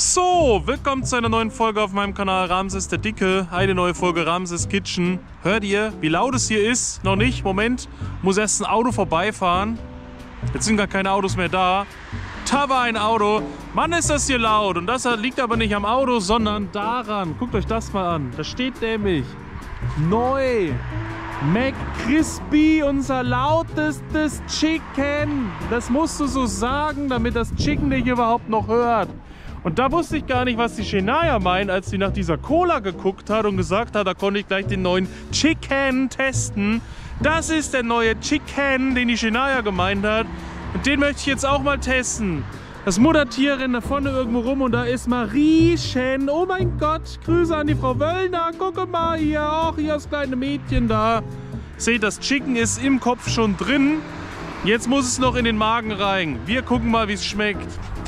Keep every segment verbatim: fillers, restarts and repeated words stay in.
So, willkommen zu einer neuen Folge auf meinem Kanal Ramses der Dicke. Eine neue Folge Ramses Kitchen. Hört ihr, wie laut es hier ist? Noch nicht, Moment. Muss erst ein Auto vorbeifahren. Jetzt sind gar keine Autos mehr da. Da war ein Auto. Mann, ist das hier laut. Und das liegt aber nicht am Auto, sondern daran. Guckt euch das mal an. Da steht nämlich neu McCrispy, unser lautestes Chicken. Das musst du so sagen, damit das Chicken dich überhaupt noch hört. Und da wusste ich gar nicht, was die Shania meint, als sie nach dieser Cola geguckt hat und gesagt hat, da konnte ich gleich den neuen Chicken testen. Das ist der neue Chicken, den die Shania gemeint hat. Und den möchte ich jetzt auch mal testen. Das Muttertier rennt da vorne irgendwo rum und da ist Mariechen. Oh mein Gott, Grüße an die Frau Wöllner. Gucke mal hier, auch hier das kleine Mädchen da. Seht, das Chicken ist im Kopf schon drin. Jetzt muss es noch in den Magen rein. Wir gucken mal, wie es schmeckt.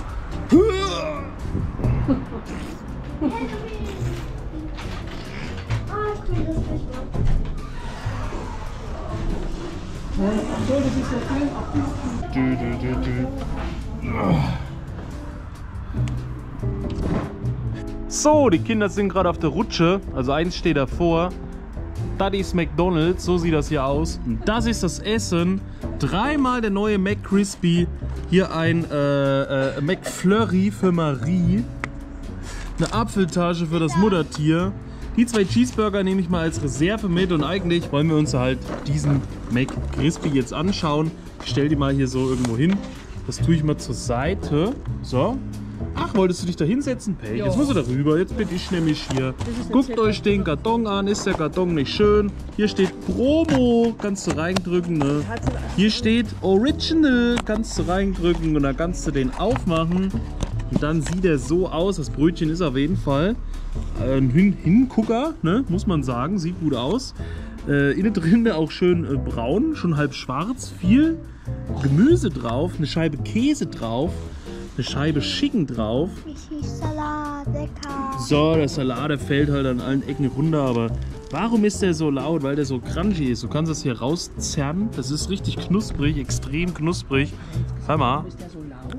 So, die Kinder sind gerade auf der Rutsche. Also eins steht davor. Das ist McDonald's, so sieht das hier aus. Und das ist das Essen. Dreimal der neue McCrispy. Hier ein äh, äh, McFlurry für Marie. Eine Apfeltasche für das Muttertier. Die zwei Cheeseburger nehme ich mal als Reserve mit. Und eigentlich wollen wir uns halt diesen McCrispy jetzt anschauen. Ich stelle die mal hier so irgendwo hin. Das tue ich mal zur Seite. So. Ach, wolltest du dich da hinsetzen, Pay? Jetzt musst du da rüber. Jetzt bin ich nämlich hier. Guckt euch den Karton an. Ist der Karton nicht schön? Hier steht Promo. Kannst du reindrücken, ne? Hier steht Original. Kannst du reindrücken und dann kannst du den aufmachen. Und dann sieht er so aus. Das Brötchen ist auf jeden Fall ein Hin Hingucker, ne? Muss man sagen. Sieht gut aus. Äh, innen drin auch schön äh, braun, schon halb schwarz. Viel Gemüse drauf, eine Scheibe Käse drauf. Eine Scheibe Chicken drauf. Salat, lecker. So, der Salat, der fällt halt an allen Ecken runter, aber warum ist der so laut? Weil der so crunchy ist. Du kannst das hier rauszerren. Das ist richtig knusprig, extrem knusprig. Hör mal. Ist der so laut?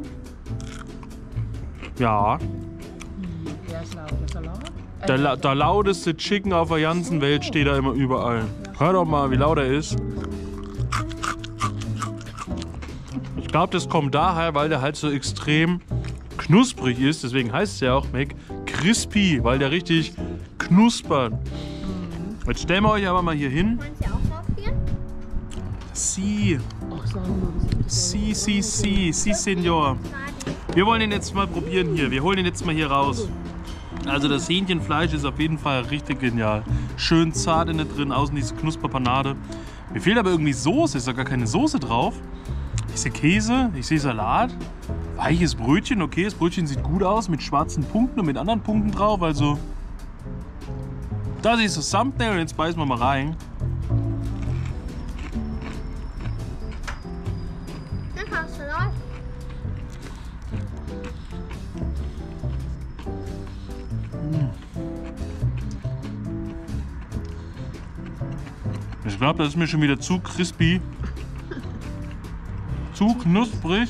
Ja. Der ist laut, der Salat? Der, la der lauteste Chicken auf der ganzen Welt steht da immer überall. Hör doch mal, wie laut er ist. Ich glaube, das kommt daher, weil der halt so extrem knusprig ist. Deswegen heißt es ja auch McCrispy, weil der richtig knuspert. Jetzt stellen wir euch aber mal hier hin. Wollen Sie auch probieren? Si. Si, si, si, si, Senor. Wir wollen den jetzt mal probieren hier. Wir holen den jetzt mal hier raus. Also das Hähnchenfleisch ist auf jeden Fall richtig genial. Schön zart innen drin, außen diese Knusperpanade. Mir fehlt aber irgendwie Soße. Ist da gar keine Soße drauf? Ich sehe Käse, ich sehe Salat, weiches Brötchen, okay, das Brötchen sieht gut aus mit schwarzen Punkten und mit anderen Punkten drauf, also das ist das Thumbnail und jetzt beißen wir mal rein. Lecker Salat. Ich glaube, das ist mir schon wieder zu crispy. Zu knusprig.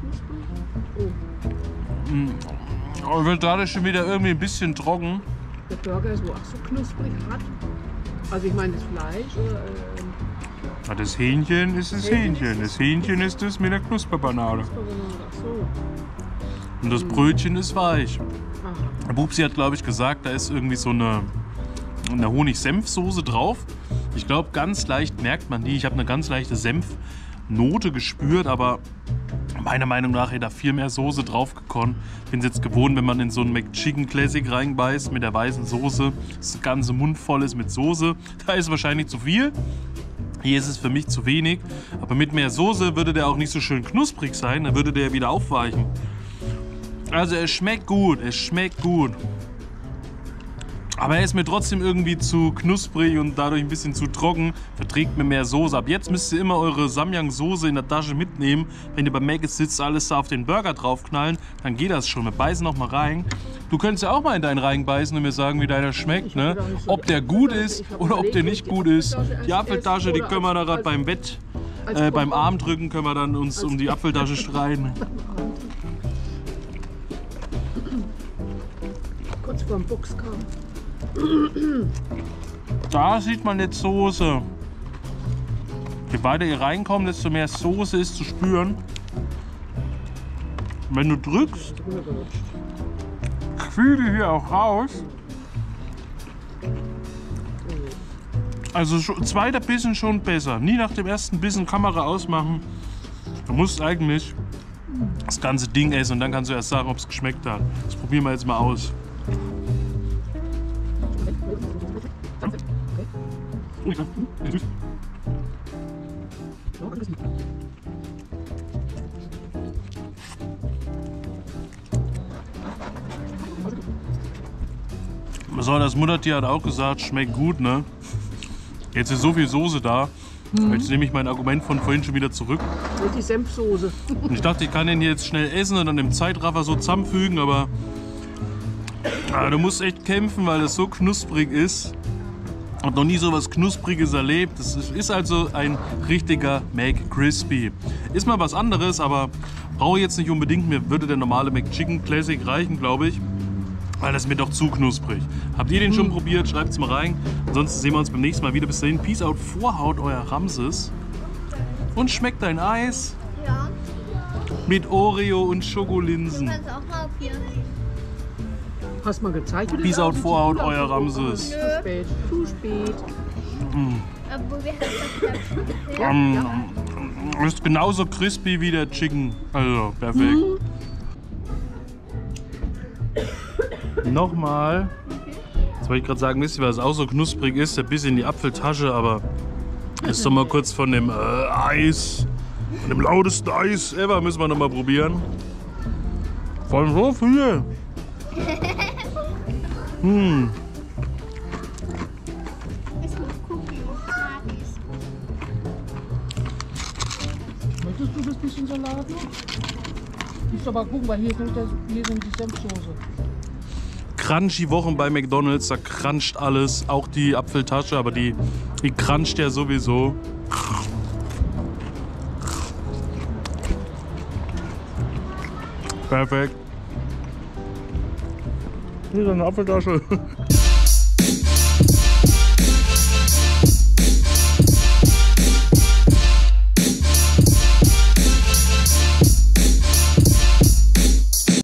Aber wird dadurch schon wieder irgendwie ein bisschen trocken. Der Burger ist wohl auch so knusprig hart. Also ich meine das Fleisch oder... Äh, Ja, das Hähnchen ist das Hähnchen. Das Hähnchen ist das mit der Knusperbanane. ach so. Und das Brötchen ist weich. Aha. Der Bubsi hat, glaube ich, gesagt, da ist irgendwie so eine, eine Honig-Senf-Soße drauf. Ich glaube, ganz leicht merkt man die. Ich habe eine ganz leichte Senfnote gespürt, aber meiner Meinung nach hätte da viel mehr Soße drauf gekonnt. Ich bin es jetzt gewohnt, wenn man in so einen McChicken Classic reinbeißt mit der weißen Soße, das ganze Mund voll ist mit Soße. Da ist wahrscheinlich zu viel. Hier ist es für mich zu wenig. Aber mit mehr Soße würde der auch nicht so schön knusprig sein. Dann würde der wieder aufweichen. Also es schmeckt gut, es schmeckt gut. Aber er ist mir trotzdem irgendwie zu knusprig und dadurch ein bisschen zu trocken. Verträgt mir mehr Soße. Ab jetzt müsst ihr immer eure Samyang-Soße in der Tasche mitnehmen. Wenn ihr bei Mc's sitzt, alles da auf den Burger draufknallen, dann geht das schon. Wir beißen noch mal rein. Du könntest ja auch mal in deinen reinbeißen und mir sagen, wie deiner schmeckt. Ne? Ob der gut ist oder ob der nicht gut ist. Die Apfeltasche, die können wir da gerade beim Bett, äh, beim Armdrücken können wir dann uns um die Apfeltasche streiten. als wir vom Box kamen. Da sieht man jetzt Soße. Je weiter ihr reinkommt, desto mehr Soße ist zu spüren. Wenn du drückst, fühle die hier auch raus. Also schon, zweiter Bissen schon besser. Nie nach dem ersten Bissen Kamera ausmachen. Du musst eigentlich das ganze Ding essen und dann kannst du erst sagen, ob es geschmeckt hat. Das probieren wir jetzt mal aus. So, das Muttertier hat auch gesagt, schmeckt gut, ne? Jetzt ist so viel Soße da. Mhm. Jetzt nehme ich mein Argument von vorhin schon wieder zurück. Mit die Senfsoße. Und ich dachte, ich kann den hier jetzt schnell essen und dann im Zeitraffer so zusammenfügen, aber ah, du musst echt kämpfen, weil es so knusprig ist. Ich habe noch nie so was Knuspriges erlebt. Das ist also ein richtiger McCrispy. Ist mal was anderes, aber brauche ich jetzt nicht unbedingt. Mir würde der normale McChicken Classic reichen, glaube ich. Weil das ist mir doch zu knusprig. Habt ihr den schon probiert? Schreibt es mal rein. Ansonsten sehen wir uns beim nächsten Mal wieder. Bis dahin, Peace out, Vorhaut, euer Ramses. Und schmeckt dein Eis Ja. mit Oreo und Du Schokolinsen. kannst auch mal probieren. Hast mal gezeigt, wie das Peace out, aussieht? Vorhaut, Zu euer lang. Ramses. Zu spät. Zu spät. Aber wir haben das ja. Ähm, ist genauso crispy wie der Chicken. Also, perfekt. Nochmal. Jetzt wollte ich gerade sagen, wisst ihr, was auch so knusprig ist? Der Biss in die Apfeltasche, aber ist doch mal kurz von dem äh, Eis, von dem lautesten Eis ever, müssen wir noch mal probieren. Vor allem so viel. Hm. Ist mit Cookie und Smarties. Möchtest du das bisschen Salat noch? Musst aber gucken, weil hier ist, der, hier ist die Senfsoße. Crunchy Wochen bei McDonald's, da cruncht alles, auch die Apfeltasche, aber die, die cruncht ja sowieso. Perfekt. Hier ist eine Apfeltasche.